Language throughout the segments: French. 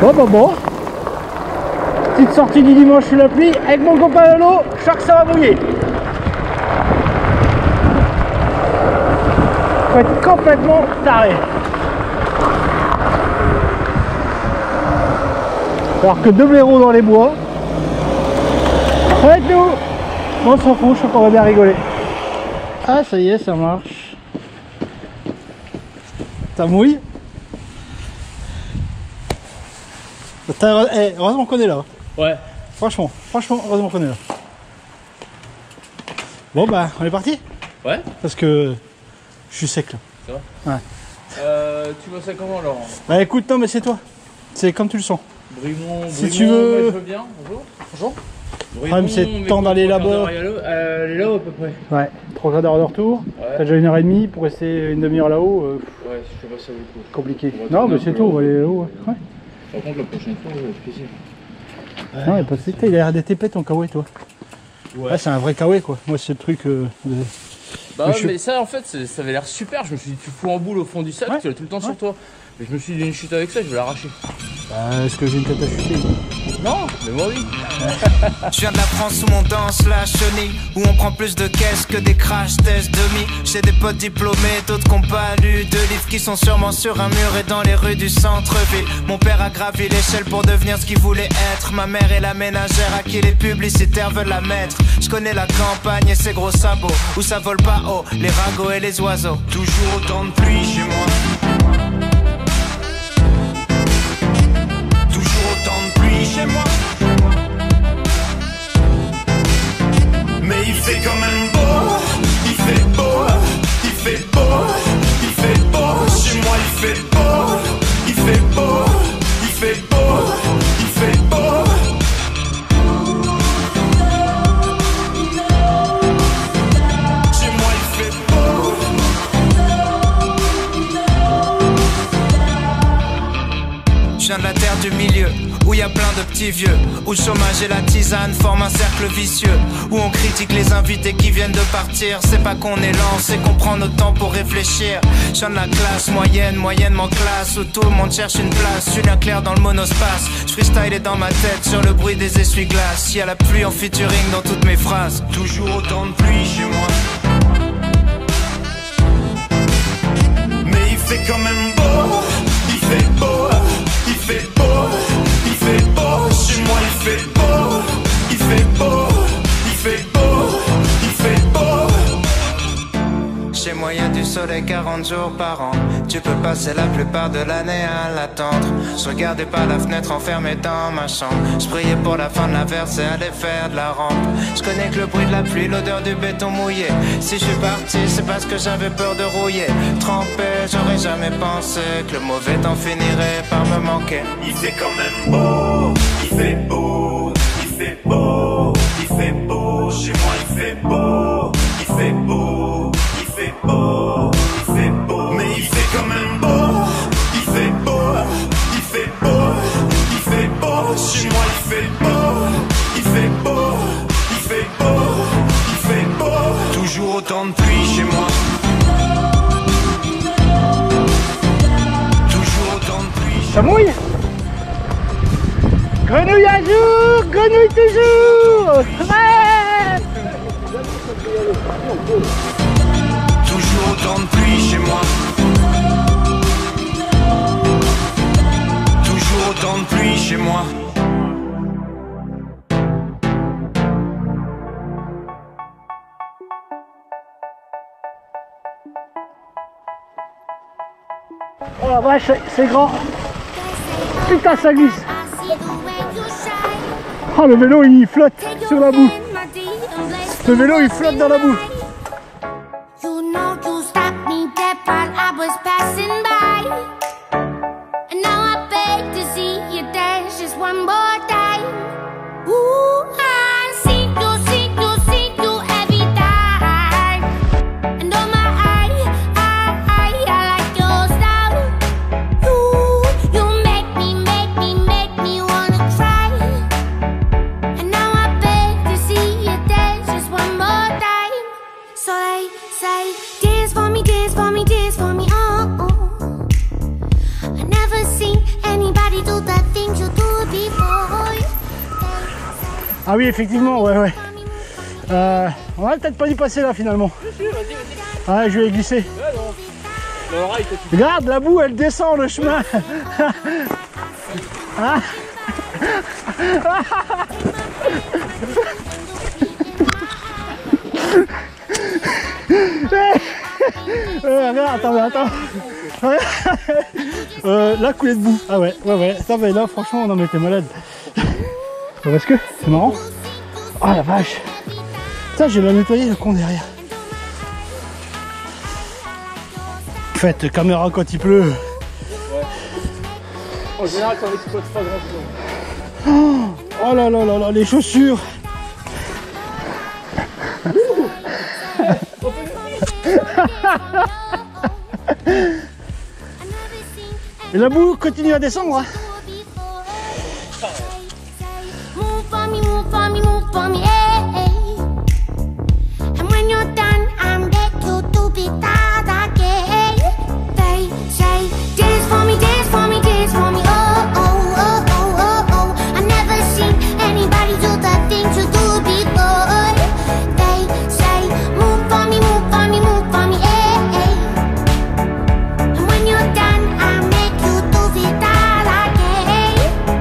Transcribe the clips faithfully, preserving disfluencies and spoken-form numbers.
Bon bah bon. Petite sortie du dimanche sous la pluie avec mon copain Lolo, je sens que ça va mouiller. Faut être complètement taré. Alors que deux blaireaux dans les bois. Avec nous. Bon, on s'en fout, je crois qu'on va bien rigoler. Ah ça y est, ça marche. Ça mouille. Eh, heureusement qu'on est là. Ouais. Franchement, franchement, heureusement qu'on est là. Bon bah, on est parti. Ouais. Parce que je suis sec là. Ça va. Ouais. Euh, tu vois ça comment, Laurent? Bah écoute, non mais c'est toi. C'est comme tu le sens. Brimont, si Brimont, tu veux... moi, je veux bien. Bonjour. Bonjour. Le problème c'est de temps d'aller là-bas. Euh, elle est là à peu près. Ouais, trois quarts d'heure de retour. Ouais. T'as déjà une heure et demie pour rester une demi-heure là-haut. Euh... Ouais, je sais pas si ça vaut le coup. Compliqué. Non mais c'est tout, on va aller là-haut. Ouais. Par contre la prochaine fois, on va plaisir. Ouais. Non, il pas de... il a l'air d'être épais ton kawaii toi. Ouais. Ah, c'est un vrai kawaii quoi. Moi c'est le truc... Euh, de... Bah ouais, mais ça en fait, ça avait l'air super. Je me suis dit, tu fous en boule au fond du sac, ouais. Tu l'as tout le temps ouais. Sur toi. Mais je me suis dit, une chute avec ça, je vais l'arracher. Bah, est-ce que j'ai une tête à chuter? Non, mais moi oui. Je viens de la France où on danse la chenille, où on prend plus de caisses que des crash tests demi. J'ai des potes diplômés, d'autres qui n'ont pas lu de livres, qui sont sûrement sur un mur et dans les rues du centre-ville. Mon père a gravi l'échelle pour devenir ce qu'il voulait être. Ma mère est la ménagère à qui les publicitaires veulent la mettre. Je connais la campagne et ses gros sabots, où ça vole pas haut, les ragots et les oiseaux. Toujours autant de pluie chez moi. Chez moi, mais il fait quand même beau, il fait beau, il fait beau, il fait beau. Chez moi il fait beau, il fait beau, il fait beau, il fait beau. Chez moi il fait beau. Je viens de la terre du milieu, où y a plein de petits vieux, où le chômage et la tisane forment un cercle vicieux, où on critique les invités qui viennent de partir. C'est pas qu'on est lent, c'est qu'on prend notre temps pour réfléchir. Je viens de la classe moyenne, moyennement classe, où tout le monde cherche une place. Julien Clerc dans le monospace, je freestyle dans ma tête sur le bruit des essuie-glaces. Y a la pluie en featuring dans toutes mes phrases. Toujours autant de pluie chez moi, mais il fait quand même beau, il fait beau, il fait beau, il fait beau. Chez moi il fait beau, il fait beau, il fait beau, il fait beau. Chez moi y'a du soleil quarante jours par an. Tu peux passer la plupart de l'année à l'attendre. Je regardais par la fenêtre enfermé dans ma chambre. Je priais pour la fin de la verse et aller faire de la rampe. Je connais que le bruit de la pluie, l'odeur du béton mouillé. Si je suis parti c'est parce que j'avais peur de rouiller. Trempé, j'aurais jamais pensé que le mauvais temps finirait par me manquer. Il fait quand même beau, il fait beau, il fait beau, il fait beau. Chez moi il fait beau, il fait beau, il fait beau, il fait beau. Mais il fait quand même beau, il fait beau, il fait beau, il fait beau. Chez moi il fait beau, il fait beau, il fait beau, il fait beau. Toujours autant de pluie chez moi. Toujours autant de pluie. Ça mouille. Grenouille un jour, grenouille toujours. Ouais. Toujours autant de pluie chez moi. Toujours autant de pluie chez moi. Oh la vache, c'est grand. Putain, ça glisse. Oh, le vélo il flotte sur la boue. Le vélo il flotte dans la boue. Ah oui, effectivement, ouais, ouais. Euh, on va peut-être pas y passer là finalement. Si, si, vas-y, vas-y. Ouais, je vais glisser. Ouais, non. Le rail, toi, tu... Regarde, la boue, elle descend le chemin. Ah. euh, regarde, attends, attends. euh, là, coulée de boue. Ah ouais, ouais, ouais. Ça, mais là, franchement, non, mais t'es malade. Parce que c'est marrant. Oh la vache. Ça, je vais la nettoyer le con derrière. Faites caméra quand il pleut. Ouais. En général, quand on exploite pas grand chose. Oh, oh là là là là, les chaussures. Et la boue continue à descendre. Hein. Move for me, move for me, move for me, hey. And when you're done, I'm back to do be that again. They say, dance for me, dance for me, dance for me, oh, oh, oh, oh, oh, oh. I never seen anybody do the things you do before. They say, move for me, move for me, move for me, hey. And when you're done, I'll make you do be that again.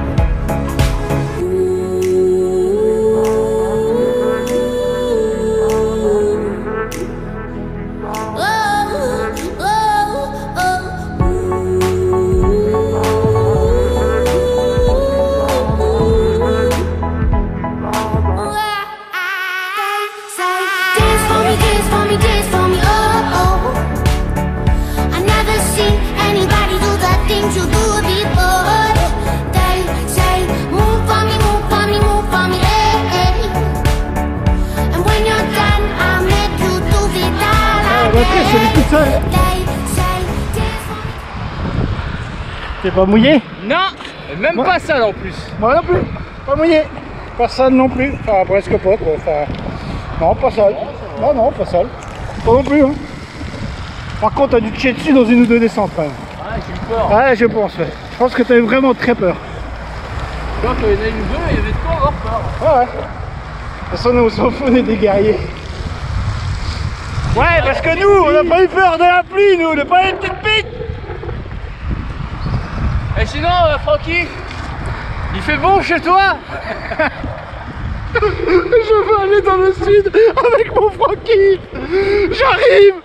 T'es pas mouillé? Non, même Moi- pas ça en plus. Moi non plus, pas mouillé. Personne non plus, enfin presque pas quoi. Enfin, non, pas seul. Non, non, pas seul. Pas non plus. Hein. Par contre, t'as dû te chier dessus dans une ou deux descentes quand même. Ouais, j'ai eu peur. Ouais, je pense. Ouais. Je pense que t'avais vraiment très peur. Tu vois, quand il y en a une ou deux, il y avait de quoi avoir peur. Ouais, ouais. De toute façon, nous, on s'en fout, on est des guerriers. Ouais, parce que nous, on n'a pas eu peur de la pluie, nous, on n'a pas eu de petite pique. Et sinon, euh, Francky, il fait bon chez toi? Je veux aller dans le sud avec mon Francky. J'arrive.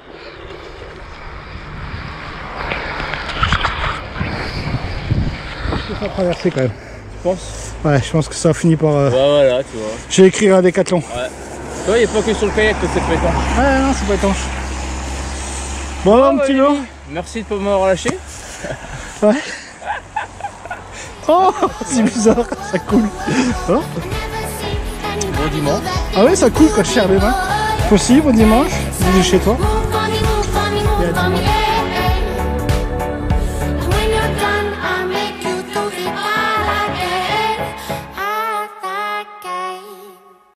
Je peux pas traverser quand même. Tu penses? Ouais, je pense que ça finit par... Euh... Ouais, voilà, tu vois. J'ai écrit un décathlon. Ouais. Tu vois, il n'y a pas que sur le kayak que c'est pas étanche. Ouais, non, c'est pas étanche. Bon, Oh, un bah, petit Lily, lot. merci de pas m'avoir lâché. Ouais. Oh, c'est bizarre, ça coule. Oh. Bon dimanche. Ah ouais, ça coule quand je serre les mains. Toi aussi, bon dimanche. Bisous chez toi.